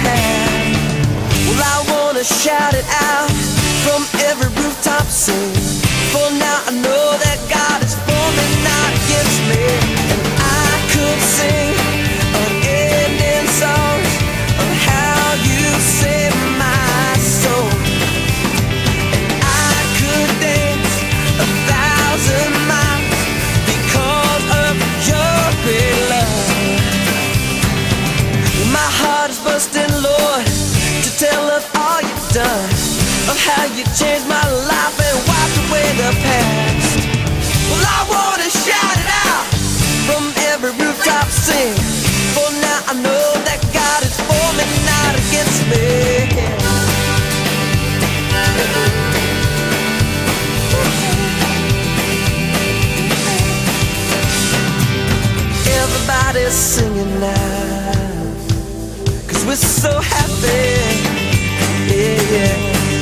hand. Well, I wanna shout it out from every rooftop, sing. For now I know that God is for me, not against me. And I could sing unending songs of how you saved my soul. And I could dance 1,000 miles because of your great love. My heart is bursting, Lord, to tell of all you've done, of how you changed my life and wiped away the past. Well, I wanna shout it out from every rooftop, sing. For now I know that God is for me, not against me. Everybody's singing now, 'cause we're so happy, yeah, yeah.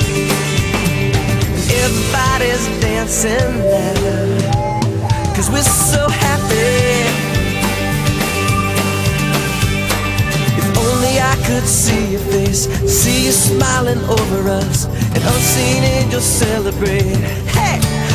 Everybody's dancing now, 'cause we're so happy. If only I could see your face, see you smiling over us, and unseen angels celebrate. Hey,